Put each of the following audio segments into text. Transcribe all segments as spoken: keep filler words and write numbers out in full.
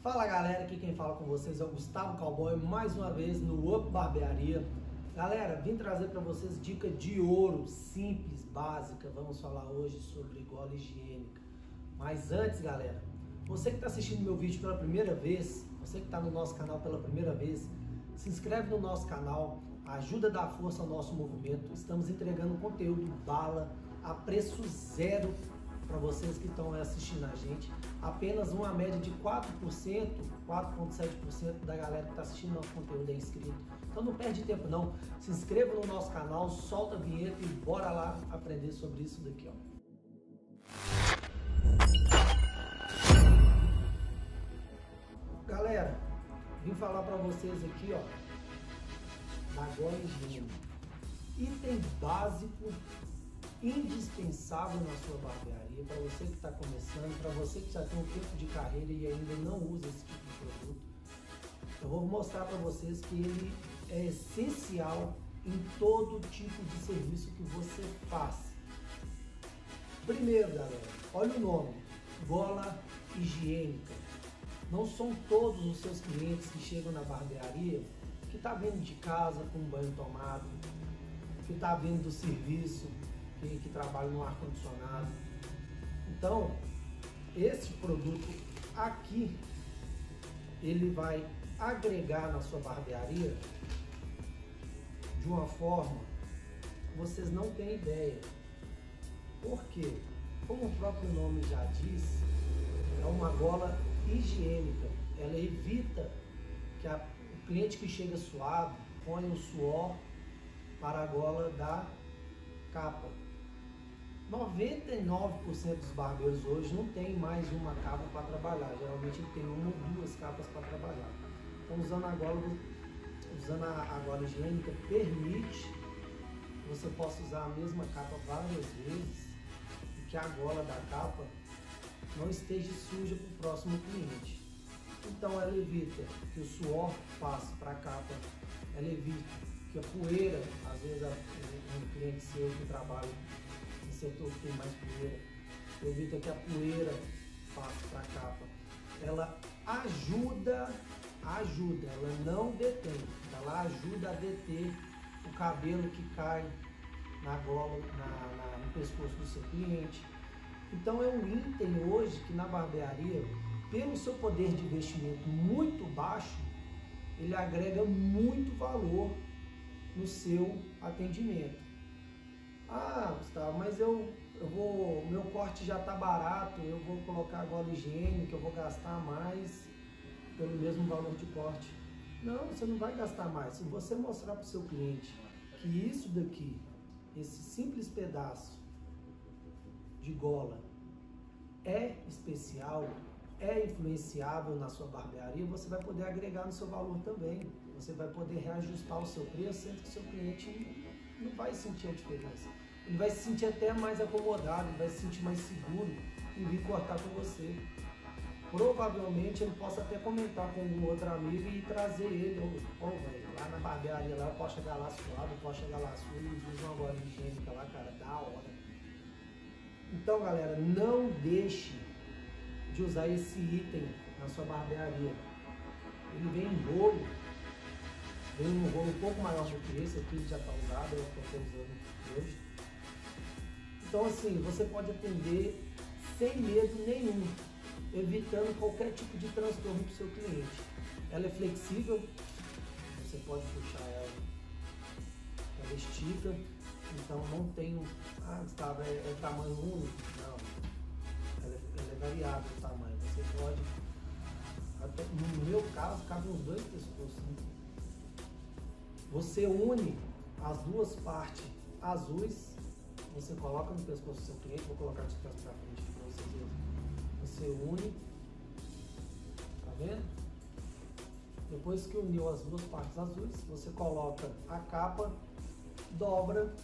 Fala galera, aqui quem fala com vocês é o Gustavo Cowboy, mais uma vez no Up Barbearia. Galera, vim trazer para vocês dica de ouro, simples, básica. Vamos falar hoje sobre gola higiênica. Mas antes, galera, você que está assistindo meu vídeo pela primeira vez, você que está no nosso canal pela primeira vez, se inscreve no nosso canal, ajuda a dar força ao nosso movimento. Estamos entregando conteúdo bala a preço zero para vocês que estão assistindo a gente. Apenas uma média de quatro por cento, quatro vírgula sete por cento da galera que está assistindo nosso conteúdo é inscrito. Então não perde tempo não, se inscreva no nosso canal, solta a vinheta e bora lá aprender sobre isso daqui, ó. Galera, vim falar para vocês aqui, ó, da gola higiênica. Item básico, indispensável na sua barbearia, para você que está começando, para você que já tem um tempo de carreira e ainda não usa esse tipo de produto. Eu vou mostrar para vocês que ele é essencial em todo tipo de serviço que você faz. Primeiro, galera, olha o nome, gola higiênica. Não são todos os seus clientes que chegam na barbearia que tá vindo de casa com um banho tomado, que tá vindo do serviço, que, que trabalha no ar-condicionado. Então, esse produto aqui, ele vai agregar na sua barbearia de uma forma que vocês não têm ideia. Por quê? Como o próprio nome já diz, é uma gola higiênica. Ela evita que a, o cliente que chega suado ponha o suor para a gola da capa. noventa e nove por cento dos barbeiros hoje não tem mais uma capa para trabalhar. Geralmente ele tem uma ou duas capas para trabalhar. Então usando a gola, usando a, a gola higiênica permite que você possa usar a mesma capa várias vezes e que a gola da capa não esteja suja para o próximo cliente. Então ela evita que o suor passe para a capa, ela evita que a poeira, às vezes um cliente seu que trabalha em setor que tem mais poeira, evita que a poeira passe para a capa. Ela ajuda, ajuda, ela não detém, ela ajuda a deter o cabelo que cai na gola, na, na, no pescoço do seu cliente. Então é um item hoje que na barbearia, pelo seu poder de investimento muito baixo, ele agrega muito valor no seu atendimento. Ah, Gustavo, mas eu, eu vou, meu corte já está barato, eu vou colocar a gola higiênica, eu vou gastar mais pelo mesmo valor de corte. Não, você não vai gastar mais. Se você mostrar para o seu cliente que isso daqui, esse simples pedaço de gola é especial, é influenciável na sua barbearia, você vai poder agregar no seu valor também. Você vai poder reajustar o seu preço, sendo que o seu cliente não vai sentir a diferença. Ele vai se sentir até mais acomodado, vai se sentir mais seguro em vir cortar com você. Provavelmente ele possa até comentar com um outro amigo e trazer ele, ou, oh, velho, lá na barbearia, lá eu posso chegar lá suado, eu posso chegar lá sujo, usa uma gola higiênica lá, cara, da hora. Então, galera, não deixe de usar esse item na sua barbearia. Ele vem em rolo, vem um rolo um pouco maior do que esse aqui, já está usado, é o que eu estou usando hoje. Então, assim, você pode atender sem medo nenhum, evitando qualquer tipo de transtorno para o seu cliente. Ela é flexível, você pode puxar ela, ela estica. Então não tem um, ah, Gustavo, é, é tamanho único, não, ela é, ela é variável o tamanho, você pode, até, no meu caso, cabe uns dois pescoços, né? Você une as duas partes azuis, você coloca no pescoço do seu cliente, vou colocar de trás para frente para vocês verem, você une, tá vendo? Depois que uniu as duas partes azuis, você coloca a capa, dobra,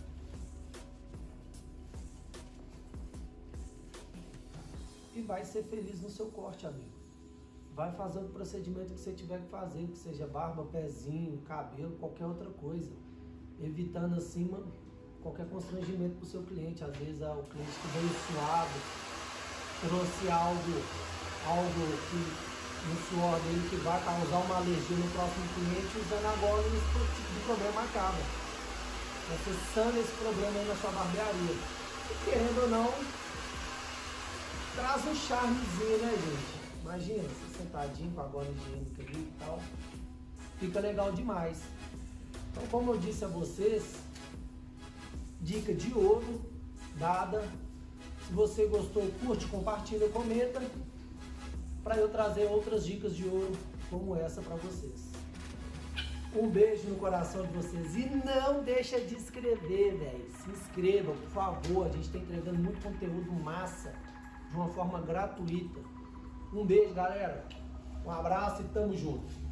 e vai ser feliz no seu corte, amigo. Vai fazer o procedimento que você tiver que fazer, que seja barba, pezinho, cabelo, qualquer outra coisa, evitando assim qualquer constrangimento para o seu cliente. Às vezes o cliente que veio suado trouxe algo, algo que no suor dele que vai causar uma alergia no próximo cliente, usando agora esse tipo de problema acaba. Você sana esse problema aí na sua barbearia. E querendo ou não, traz um charmezinho, né, gente? Imagina, você sentadinho com a gola higiênica ali e tal. Fica legal demais. Então, como eu disse a vocês, dica de ouro dada. Se você gostou, curte, compartilha, comenta, para eu trazer outras dicas de ouro como essa para vocês. Um beijo no coração de vocês e não deixa de inscrever, velho. Se inscreva, por favor. A gente está entregando muito conteúdo massa de uma forma gratuita. Um beijo, galera. Um abraço e tamo junto.